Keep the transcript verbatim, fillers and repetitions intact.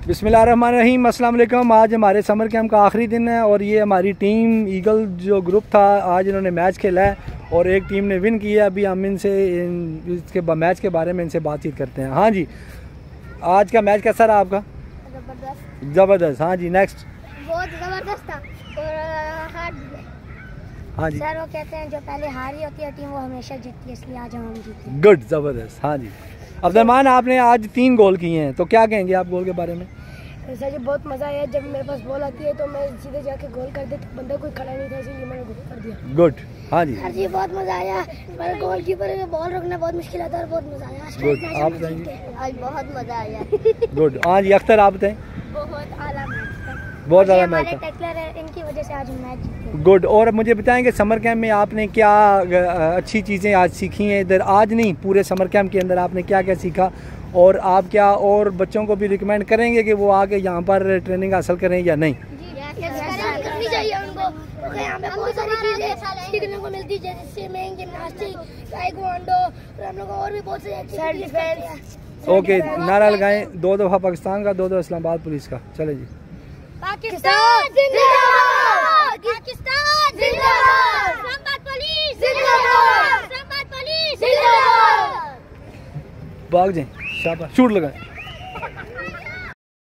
बिस्मिल्लाहिर्रहमानिर्रहीम, अस्सलाम वालेकुम। आज हमारे समर कैंप का आखिरी दिन है और ये हमारी टीम ईगल जो ग्रुप था आज इन्होंने मैच खेला है और एक टीम ने विन किया। अभी हम इनसे इन, इसके मैच के बारे में इनसे बातचीत करते हैं। हाँ जी, आज का मैच कैसा रहा आपका? ज़बरदस्त। ज़बरदस्त, हाँ जी। नेक्स्ट। बहुत ज़बरदस्त था और हार भी। हाँ जी सर वो कहते हैं जो पहले हारी होती है टीम वो हमेशा जीतती है, इसलिए आज हम जीते। गुड, ज़बरदस्त। हाँ जी अब्दुलरहमान, आपने आज तीन गोल किए हैं तो क्या कहेंगे आप गोल के बारे में? सर जी बहुत मज़ा आया। जब मेरे पास बॉल आती है तो मैं सीधे जाके गोल कर देता, बंदा कोई खड़ा नहीं था इसलिए मैंने गोल कर दिया। गुड। हाँ जी सर जी बहुत मज़ा आया। पर गोलकीपर में बॉल रोकना बहुत मुश्किल आता है और बहुत मज़ा आया। गुड। आप बताइए? आज बहुत मज़ा आया। गुड। हाँ जी अख्तर, आप बताएं? बहुत आला मैच था, बहुत ज़्यादा मैच था। टैकलर है, इनकी वजह से आज मैच जीते। गुड। और मुझे बताएंगे समर कैंप में आपने क्या अच्छी चीज़ें आज सीखी हैं इधर? आज नहीं, पूरे समर कैंप के अंदर आपने क्या क्या सीखा और आप क्या और बच्चों को भी रिकमेंड करेंगे कि वो आके यहाँ पर ट्रेनिंग हासिल करें या नहीं? करनी चाहिए उनको, क्योंकि यहाँ पे बहुत सारी चीज़ें सीखने को मिलती है, जैसे स्विमिंग, जिम्नास्टिक, ताइक्वांडो और हम लोग और भी बहुत सारी एक्टिविटीज। ओके, नारा लगाएं। दो दफ़ा पाकिस्तान का, दो दो इस्लामाबाद पुलिस का। चले जी। पाकिस्तान जिंदाबाद, पाकिस्तान जिंदाबाद, इस्लामाबाद पुलिस जिंदाबाद, इस्लामाबाद पुलिस जिंदाबाद। भाग जाएं, शाबाश, शूट लगाएं।